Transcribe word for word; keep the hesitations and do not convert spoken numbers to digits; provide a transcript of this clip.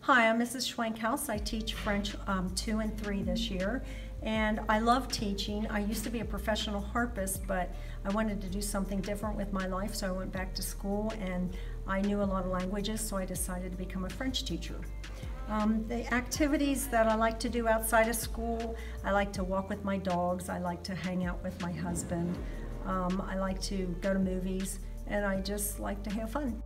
Hi, I'm Missus Schwankhaus. I teach French um, two and three this year, and I love teaching. I used to be a professional harpist, but I wanted to do something different with my life, so I went back to school, and I knew a lot of languages, so I decided to become a French teacher. Um, the activities that I like to do outside of school, I like to walk with my dogs, I like to hang out with my husband, um, I like to go to movies, and I just like to have fun.